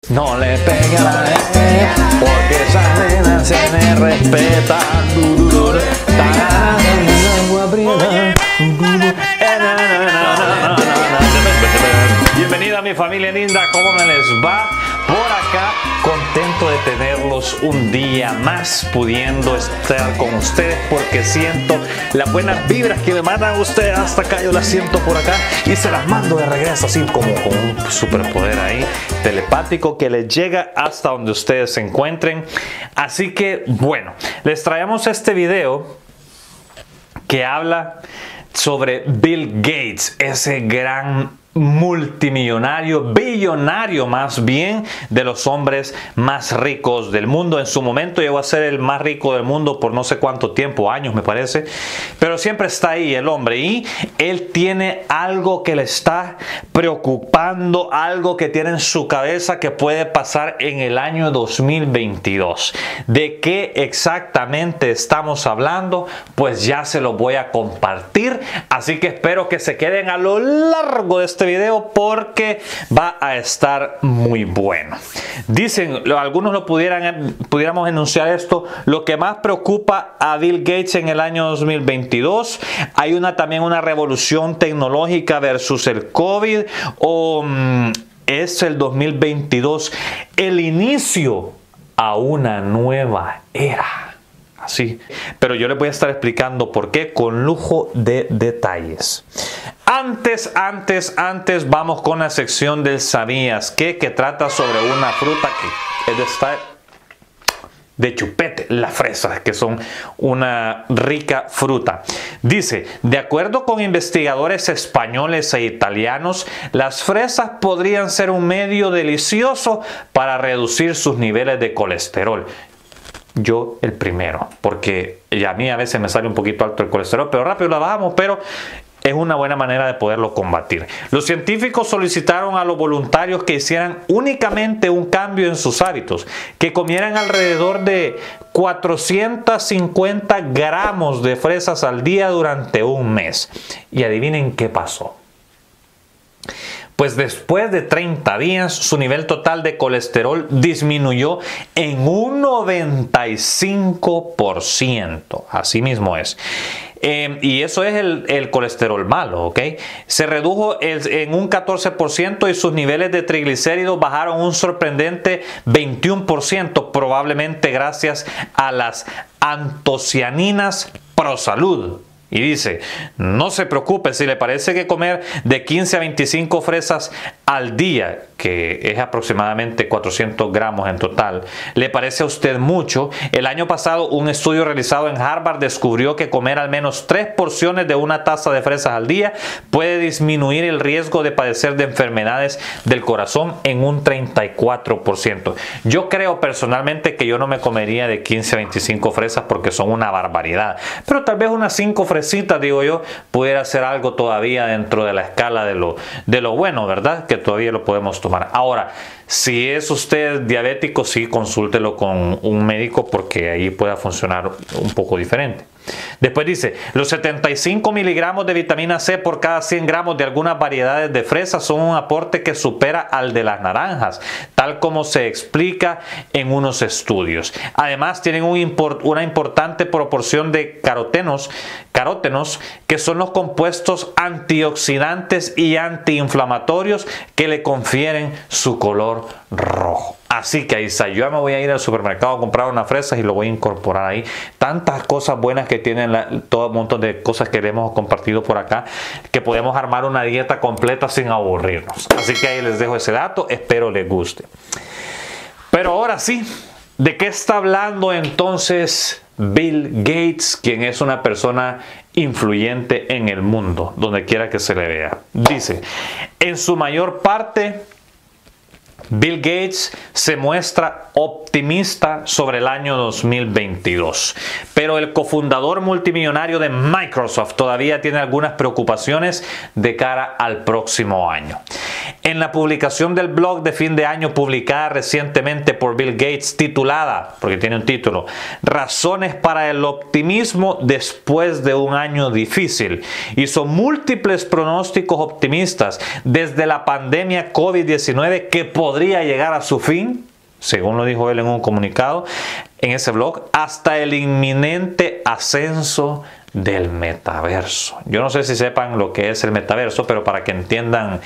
No le pegue a la porque esa nena se me respeta. Bienvenida a mi familia linda, ¿cómo me les va? Por acá, contento de tenerlos un día más, pudiendo estar con ustedes, porque siento las buenas vibras que me mandan ustedes hasta acá, yo las siento por acá y se las mando de regreso, así como con un superpoder ahí, telepático, que les llega hasta donde ustedes se encuentren. Así que, bueno, les traemos este video que habla sobre Bill Gates, ese gran multimillonario, billonario más bien, de los hombres más ricos del mundo. En su momento llegó a ser el más rico del mundo por no sé cuánto tiempo, años me parece, pero siempre está ahí el hombre, y él tiene algo que le está preocupando, algo que tiene en su cabeza que puede pasar en el año 2022. ¿De qué exactamente estamos hablando? Pues ya se lo voy a compartir, así que espero que se queden a lo largo de este video porque va a estar muy bueno. Dicen, algunos lo pudiéramos enunciar esto: lo que más preocupa a Bill Gates en el año 2022. Hay también una revolución tecnológica versus el COVID, o es el 2022 el inicio a una nueva era. Así, pero yo les voy a estar explicando por qué con lujo de detalles. Antes, vamos con la sección del ¿sabías qué? Que trata sobre una fruta que es de chupete, las fresas, que son una rica fruta. Dice, de acuerdo con investigadores españoles e italianos, las fresas podrían ser un medio delicioso para reducir sus niveles de colesterol. Yo el primero, porque a mí a veces me sale un poquito alto el colesterol, pero rápido la bajamos, pero es una buena manera de poderlo combatir. Los científicos solicitaron a los voluntarios que hicieran únicamente un cambio en sus hábitos, que comieran alrededor de 450 gramos de fresas al día durante un mes. Y adivinen qué pasó. Pues después de 30 días, su nivel total de colesterol disminuyó en un 95%. Así mismo es. Y eso es el colesterol malo, ¿ok? Se redujo en un 14% y sus niveles de triglicéridos bajaron un sorprendente 21%, probablemente gracias a las antocianinas ProSalud. Y dice, no se preocupe si le parece que comer de 15 a 25 fresas al día, que es aproximadamente 400 gramos en total, le parece a usted mucho. El año pasado un estudio realizado en Harvard descubrió que comer al menos 3 porciones de una taza de fresas al día puede disminuir el riesgo de padecer de enfermedades del corazón en un 34%. Yo creo personalmente que yo no me comería de 15 a 25 fresas porque son una barbaridad, pero tal vez unas 5 fresitas, digo yo, pudiera ser algo todavía dentro de la escala de lo bueno, ¿verdad? Que todavía lo podemos tomar. Ahora, si es usted diabético, sí, consúltelo con un médico porque ahí pueda funcionar un poco diferente. Después dice, los 75 miligramos de vitamina C por cada 100 gramos de algunas variedades de fresas son un aporte que supera al de las naranjas, tal como se explica en unos estudios. Además, tienen una importante proporción de carótenos, que son los compuestos antioxidantes y antiinflamatorios que le confieren su color rojo. Así que ahí está, yo me voy a ir al supermercado a comprar unas fresas y lo voy a incorporar ahí. Tantas cosas buenas que tienen, todo un montón de cosas que hemos compartido por acá, que podemos armar una dieta completa sin aburrirnos. Así que ahí les dejo ese dato, espero les guste. Pero ahora sí, ¿de qué está hablando entonces Bill Gates, quien es una persona influyente en el mundo, donde quiera que se le vea? Dice, en su mayor parte, Bill Gates se muestra optimista sobre el año 2022, pero el cofundador multimillonario de Microsoft todavía tiene algunas preocupaciones de cara al próximo año. En la publicación del blog de fin de año publicada recientemente por Bill Gates, titulada, porque tiene un título, Razones para el optimismo después de un año difícil, hizo múltiples pronósticos optimistas desde la pandemia COVID-19 que podría llegar a su fin, según lo dijo él en un comunicado en ese blog, hasta el inminente ascenso del metaverso. Yo no sé si sepan lo que es el metaverso, pero para que entiendan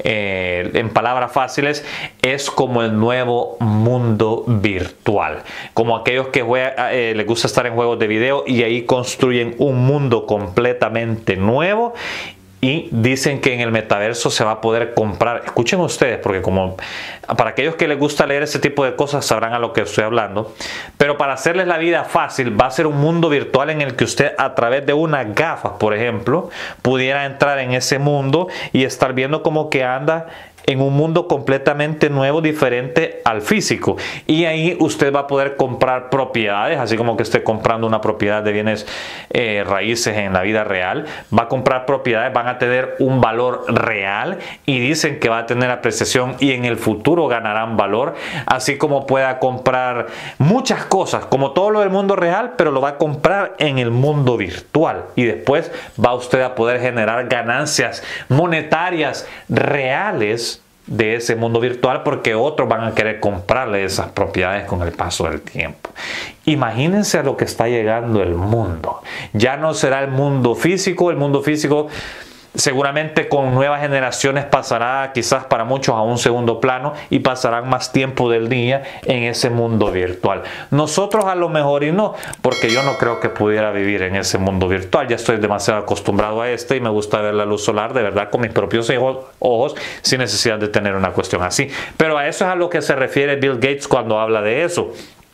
en palabras fáciles, es como el nuevo mundo virtual. Como aquellos que les gusta estar en juegos de video y ahí construyen un mundo completamente nuevo. Y dicen que en el metaverso se va a poder comprar. Escuchen ustedes, porque como para aquellos que les gusta leer ese tipo de cosas sabrán a lo que estoy hablando. Pero para hacerles la vida fácil, va a ser un mundo virtual en el que usted a través de unas gafas, por ejemplo, pudiera entrar en ese mundo y estar viendo como que anda en un mundo completamente nuevo, diferente al físico. Y ahí usted va a poder comprar propiedades, así como que esté comprando una propiedad de bienes raíces en la vida real. Va a comprar propiedades, van a tener un valor real y dicen que va a tener apreciación y en el futuro ganarán valor. Así como pueda comprar muchas cosas, como todo lo del mundo real, pero lo va a comprar en el mundo virtual. Y después va usted a poder generar ganancias monetarias reales de ese mundo virtual, porque otros van a querer comprarle esas propiedades con el paso del tiempo. Imagínense a lo que está llegando el mundo. Ya no será el mundo físico. El mundo físico seguramente con nuevas generaciones pasará quizás para muchos a un segundo plano y pasarán más tiempo del día en ese mundo virtual. Nosotros a lo mejor y no, porque yo no creo que pudiera vivir en ese mundo virtual. Ya estoy demasiado acostumbrado a y me gusta ver la luz solar de verdad con mis propios ojos sin necesidad de tener una cuestión así. Pero a eso es a lo que se refiere Bill Gates cuando habla de eso.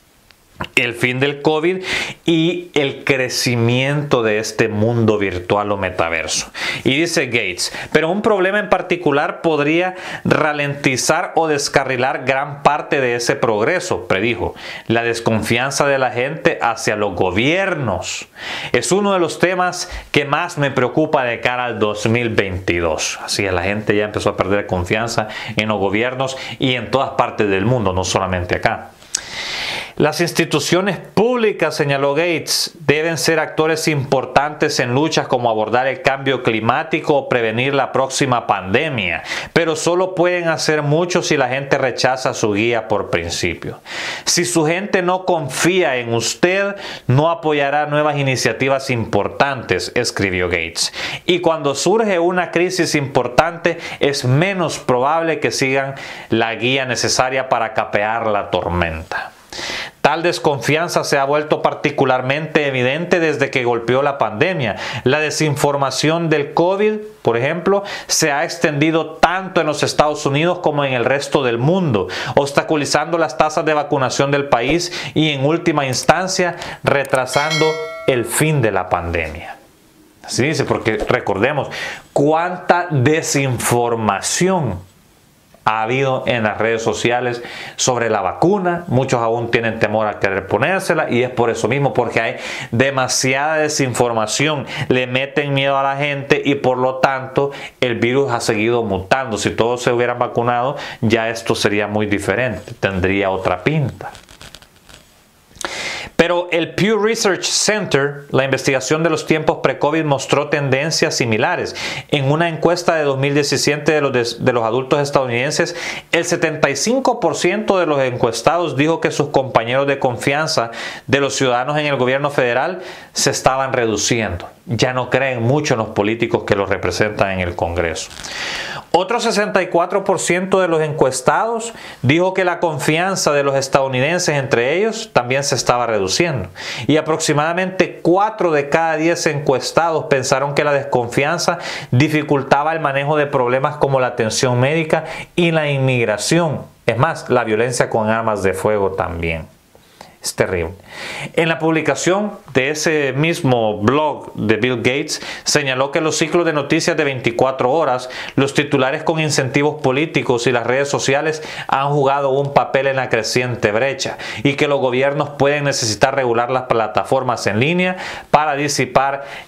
El fin del COVID y el crecimiento de este mundo virtual o metaverso. Y dice Gates, pero un problema en particular podría ralentizar o descarrilar gran parte de ese progreso, predijo. La desconfianza de la gente hacia los gobiernos es uno de los temas que más me preocupa de cara al 2022. Así es, la gente ya empezó a perder confianza en los gobiernos y en todas partes del mundo, no solamente acá. Las instituciones públicas, señaló Gates, deben ser actores importantes en luchas como abordar el cambio climático o prevenir la próxima pandemia, pero solo pueden hacer mucho si la gente rechaza su guía por principio. Si su gente no confía en usted, no apoyará nuevas iniciativas importantes, escribió Gates. Y cuando surge una crisis importante, es menos probable que sigan la guía necesaria para capear la tormenta. Tal desconfianza se ha vuelto particularmente evidente desde que golpeó la pandemia. La desinformación del COVID, por ejemplo, se ha extendido tanto en los Estados Unidos como en el resto del mundo, obstaculizando las tasas de vacunación del país y en última instancia retrasando el fin de la pandemia. Así dice, porque recordemos cuánta desinformación ha habido en las redes sociales sobre la vacuna. Muchos aún tienen temor a querer ponérsela y es por eso mismo, porque hay demasiada desinformación, le meten miedo a la gente y por lo tanto el virus ha seguido mutando. Si todos se hubieran vacunado, ya esto sería muy diferente, tendría otra pinta. Pero el Pew Research Center, la investigación de los tiempos pre-COVID, mostró tendencias similares. En una encuesta de 2017 de los adultos estadounidenses, el 75% de los encuestados dijo que sus compañeros de confianza de los ciudadanos en el gobierno federal se estaban reduciendo. Ya no creen mucho en los políticos que los representan en el Congreso. Otro 64% de los encuestados dijo que la confianza de los estadounidenses entre ellos también se estaba reduciendo. Y aproximadamente 4 de cada 10 encuestados pensaron que la desconfianza dificultaba el manejo de problemas como la atención médica y la inmigración. Es más, la violencia con armas de fuego también. Es terrible. En la publicación de ese mismo blog de Bill Gates, señaló que los ciclos de noticias de 24 horas, los titulares con incentivos políticos y las redes sociales han jugado un papel en la creciente brecha y que los gobiernos pueden necesitar regular las plataformas en línea para disipar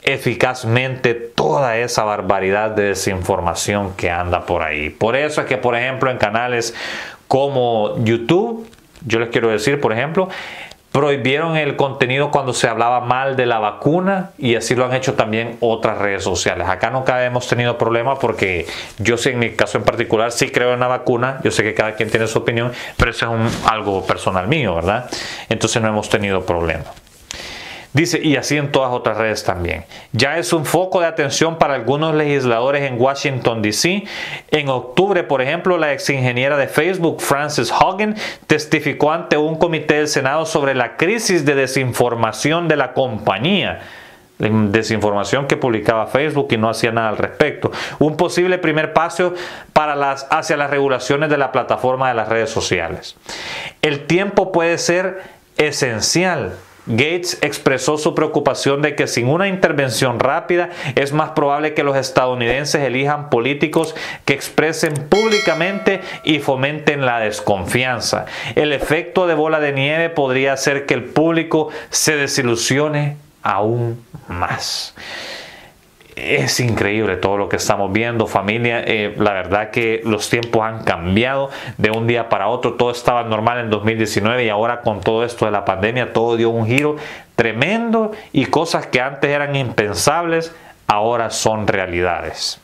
eficazmente toda esa barbaridad de desinformación que anda por ahí. Por eso es que, por ejemplo, en canales como YouTube, yo les quiero decir, por ejemplo, prohibieron el contenido cuando se hablaba mal de la vacuna, y así lo han hecho también otras redes sociales. Acá nunca hemos tenido problema porque yo sí, en mi caso en particular, sí creo en la vacuna. Yo sé que cada quien tiene su opinión, pero eso es algo personal mío, ¿verdad? Entonces no hemos tenido problema. Dice, y así en todas otras redes también. Ya es un foco de atención para algunos legisladores en Washington, D.C. En octubre, por ejemplo, la ex ingeniera de Facebook, Frances Haugen, testificó ante un comité del Senado sobre la crisis de desinformación de la compañía. Desinformación que publicaba Facebook y no hacía nada al respecto. Un posible primer paso hacia las regulaciones de la plataforma de las redes sociales. El tiempo puede ser esencial. Gates expresó su preocupación de que sin una intervención rápida es más probable que los estadounidenses elijan políticos que expresen públicamente y fomenten la desconfianza. El efecto de bola de nieve podría hacer que el público se desilusione aún más. Es increíble todo lo que estamos viendo, familia. La verdad que los tiempos han cambiado de un día para otro. Todo estaba normal en 2019 y ahora con todo esto de la pandemia todo dio un giro tremendo, y cosas que antes eran impensables ahora son realidades.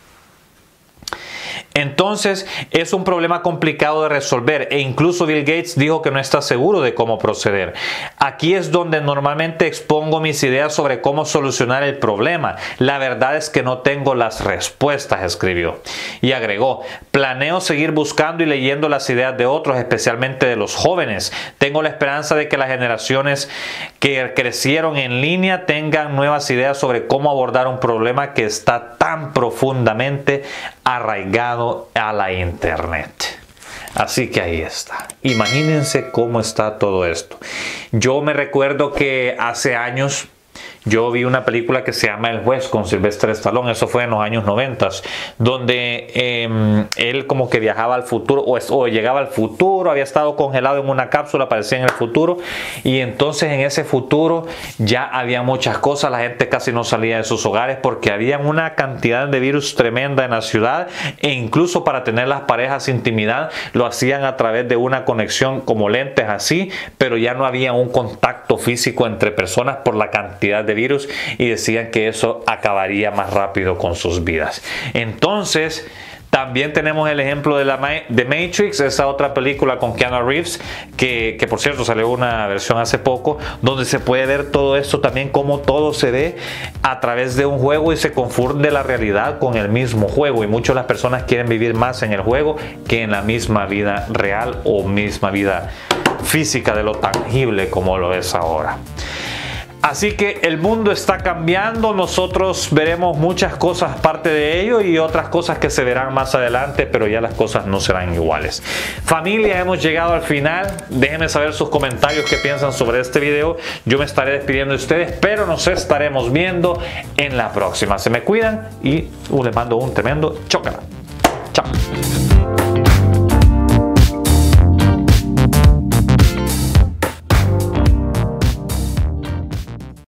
Entonces es un problema complicado de resolver, e incluso Bill Gates dijo que no está seguro de cómo proceder. Aquí es donde normalmente expongo mis ideas sobre cómo solucionar el problema. La verdad es que no tengo las respuestas, escribió. Y agregó, planeo seguir buscando y leyendo las ideas de otros, especialmente de los jóvenes. Tengo la esperanza de que las generaciones que crecieron en línea tengan nuevas ideas sobre cómo abordar un problema que está tan profundamente arraigado a la internet. Así que ahí está. Imagínense cómo está todo esto. Yo me recuerdo que hace años yo vi una película que se llama El Juez con Sylvester Stallone. Eso fue en los años 90, donde él como que viajaba al futuro o llegaba al futuro, había estado congelado en una cápsula, aparecía en el futuro, y entonces en ese futuro ya había muchas cosas. La gente casi no salía de sus hogares porque había una cantidad de virus tremenda en la ciudad, e incluso para tener las parejas intimidad lo hacían a través de una conexión como lentes así, pero ya no había un contacto físico entre personas por la cantidad de virus, y decían que eso acabaría más rápido con sus vidas. Entonces también tenemos el ejemplo de The Matrix, esa otra película con Keanu Reeves, que por cierto salió una versión hace poco, donde se puede ver todo esto también, como todo se ve a través de un juego y se confunde la realidad con el mismo juego, y muchas de las personas quieren vivir más en el juego que en la misma vida real o misma vida física de lo tangible como lo es ahora. Así que el mundo está cambiando, nosotros veremos muchas cosas parte de ello y otras cosas que se verán más adelante, pero ya las cosas no serán iguales. Familia, hemos llegado al final. Déjenme saber sus comentarios, qué piensan sobre este video. Yo me estaré despidiendo de ustedes, pero nos estaremos viendo en la próxima. Se me cuidan y les mando un tremendo chócala.